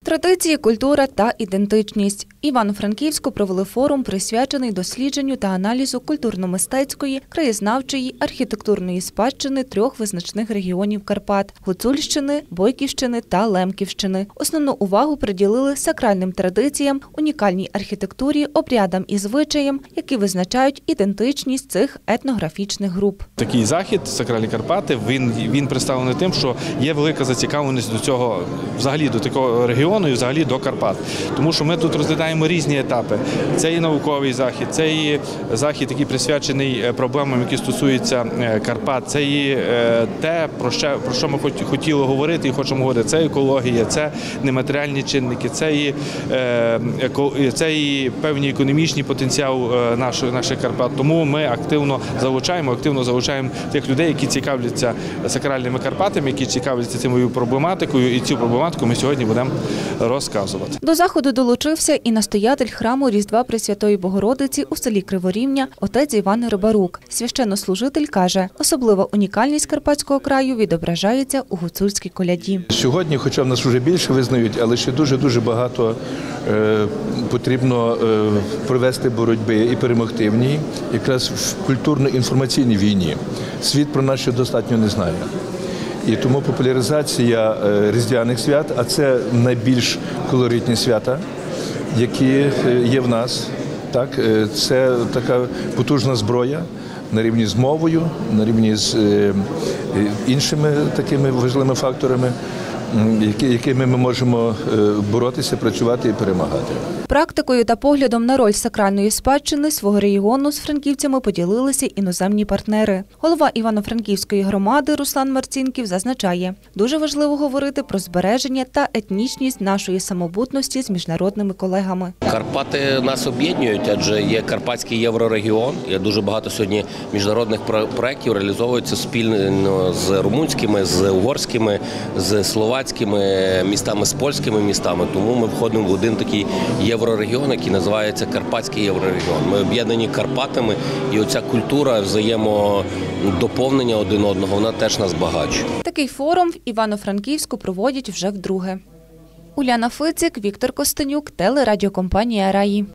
Традиції, культура та ідентичність. Івано-Франківську провели форум, присвячений дослідженню та аналізу культурно-мистецької, краєзнавчої, архітектурної спадщини трьох визначних регіонів Карпат – Гуцульщини, Бойківщини та Лемківщини. Основну увагу приділили сакральним традиціям, унікальній архітектурі, обрядам і звичаям, які визначають ідентичність цих етнографічних груп. Такий захід «Сакральні Карпати», він представлений тим, що є велика зацікавленість до цього, взагалі до такого регіону і взагалі до Карпат. Тому що ми тут розглядаємо різні етапи. Це і науковий захід, це і захід, який присвячений проблемам, які стосуються Карпат, це і те, про що ми хотіли говорити і хочемо говорити. Це екологія, це нематеріальні чинники, це і певний економічний потенціал наших Карпат. Тому ми активно залучаємо тих людей, які цікавляться сакральними Карпатами, які цікавляться цією проблематикою, і цю проблематику ми сьогодні будемо розказувати. До заходу долучився і настоятель храму Різдва Пресвятої Богородиці у селі Криворівня отець Іван Рибарук. Священнослужитель каже, особлива унікальність Карпатського краю відображається у гуцульській коляді. Сьогодні, хоча в нас вже більше визнають, але ще дуже багато потрібно провести боротьби і перемогти в ній, якраз в культурно-інформаційній війні. Світ про нас ще достатньо не знає. І тому популяризація різдвяних свят, а це найбільш колоритні свята, які є в нас. Так, це така потужна зброя на рівні з мовою, на рівні з іншими такими важливими факторами, якими ми можемо боротися, працювати і перемагати. Практикою та поглядом на роль сакральної спадщини свого регіону з франківцями поділилися іноземні партнери. Голова Івано-Франківської громади Руслан Марцінків зазначає, дуже важливо говорити про збереження та етнічність нашої самобутності з міжнародними колегами. Карпати нас об'єднують, адже є Карпатський єврорегіон. Є дуже багато сьогодні міжнародних проєктів реалізовуються спільно з румунськими, з угорськими, з словацькими містами, з польськими містами. Тому ми входимо в один такий єврорегіон, який називається Карпатський єврорегіон. Ми об'єднані Карпатами, і оця культура взаємодоповнення один одного, вона теж нас збагачує. Такий форум в Івано-Франківську проводять вже вдруге. Уляна Фицик, Віктор Костенюк, телерадіокомпанія «Раї».